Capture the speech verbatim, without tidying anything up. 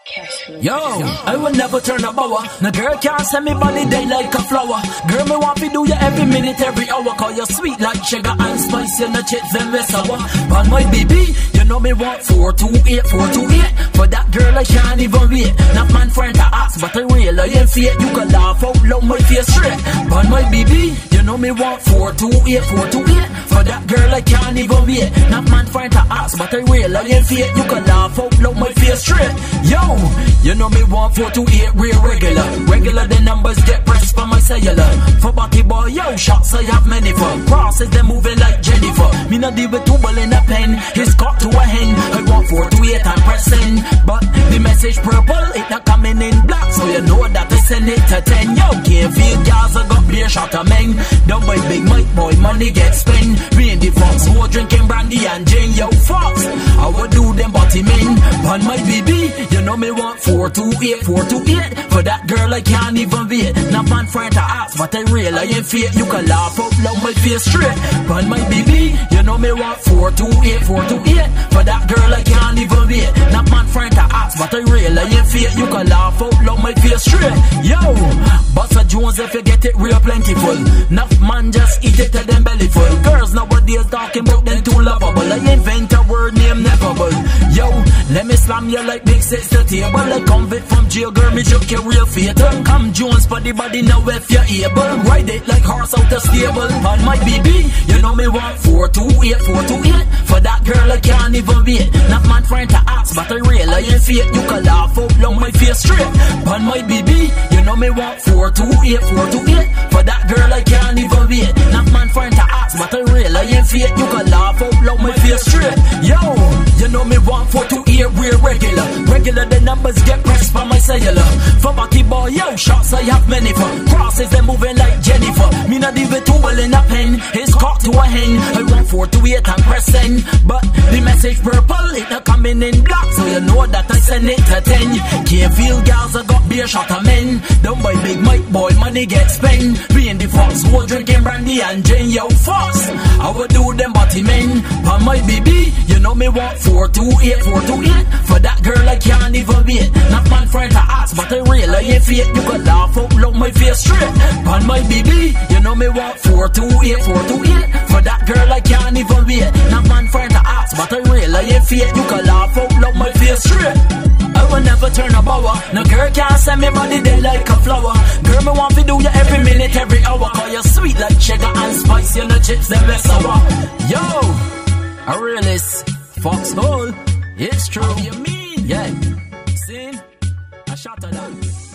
Yo, I will never turn a bower. No girl can't send me body day like a flower. Girl, me want to do you every minute, every hour. Call you sweet like sugar and spice. You know chips them with sour. But my baby, you know me want four two eight, four two eight. For that girl I can't even wait. Not man friend to ask, but I real I ain't fake. You can laugh out loud my face straight. But my baby, you know me want four two eight, four two eight. For that girl I can't even wait. Not man friend to ask, but I real I ain't fake. You can laugh out loud my face straight. Yo, you know me want four two eight real regular. Regular the numbers get pressed for my cellular. For body boy, yo, shots I have many for. Crosses they moving like Jennifer. Me not deal with two ball in a pen. His cock to a hen. I want four two eight and pressing. But the message purple, it not coming in black. So you know that I send it to ten. Yo, can't feel gas, I got beer shot a men. Don't buy big Mike boy, money get spent. Me and the fox, who drinking brandy and gin. Yo, fox, I would do them body men. But my baby, you know me want four two eight, four two eight. For that girl I can't even wait. Not man friend to ask, but I real I ain't fake. You can laugh out loud my face straight. But my baby, you know me want four two eight, four two eight. For that girl I can't even wait. Not man friend to ask, but I real I ain't fake. You can laugh out loud my face straight. Yo, Buster Jones if you get it real plentiful. Enough man just eat it till them belly full. Girls nowadays talking about them too lovable. I invent a word named Neverable. Yo, let me slam you like big six to table. I convict from jail, girl, me joke your real fatal. Come Jones for the body now if you're able. Ride it like horse out the stable. On my baby, you know me want four two eight, four two eight. For that girl I can't even wait. Not man friend to ask, but I real I ain't fake. You can laugh out loud my face straight. On my baby, you know me want four two eight, four two eight. For that girl I can't even wait. Not man friend to ask, but I real I ain't fake. You can laugh out loud my face straight. Yo, you know me want four two eight real regular. Regular the numbers get pressed by my cellular. For body boy, yo, shots I have many for. Crosses they moving like Jennifer. Me not even two ball in a pen. His cock to a hen. I want four two eight and press send. But the message purple, it not coming in black. So you know that I send it to ten. Can't feel girls, I got beer shot of men. Don't buy big Mike boy, money get spent. Me and the fox, who drinking brandy and gin. Yo, fox, I would do them body men. But my baby, you know me want four two eight, four two eight. For that girl I can't even wait. Not man friend to ask, but I real I ain't fake. You can laugh out loud my face straight. But my baby, you know me want four two eight, four two eight. For that girl I can't even wait. Not man friend to ask, but I real I ain't fake. You can laugh out loud my face straight. I will never turn a bower. No girl can't send me body day like a flower. Girl, me want to do you every minute, every hour. Call you sweet like sugar and spice. You know chips them with sour. Yo, a realist, foxhole. It's true. What you mean? Yeah. See? I shot her down.